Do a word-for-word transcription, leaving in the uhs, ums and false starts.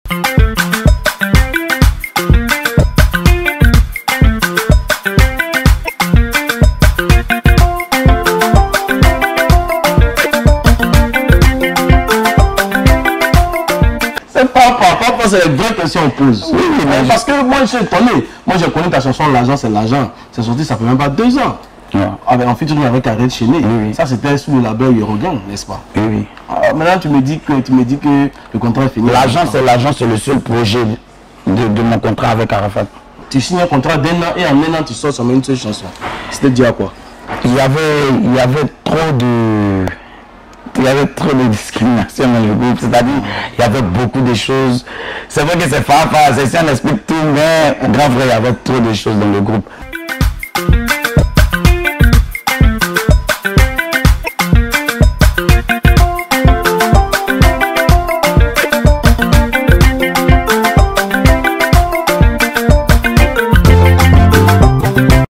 C'est la vraie question qu'on pose. Oui, oui, mais parce que moi je suis étonné. Moi je connais ta chanson L'argent c'est l'argent. C'est sorti ça fait même pas deux ans. Ouais. Avec, en featuring avec Arrête Chéné. Oui, oui. Ça c'était sous le label Eurogang, n'est-ce pas? Oui, oui. Ah, maintenant tu me dis que tu me dis que le contrat est fini. L'argent c'est l'argent, c'est le seul projet de, de mon contrat avec Arafat. Tu signes un contrat d'un an et en un an tu sors seulement une seule chanson. C'était dû à quoi? Il y avait, il y avait trop de... Il y avait trop de discrimination dans le groupe, c'est-à-dire il y avait beaucoup de choses. C'est vrai que c'est Fafa, c'est si on explique tout, mais grand frère, il y avait trop de choses dans le groupe.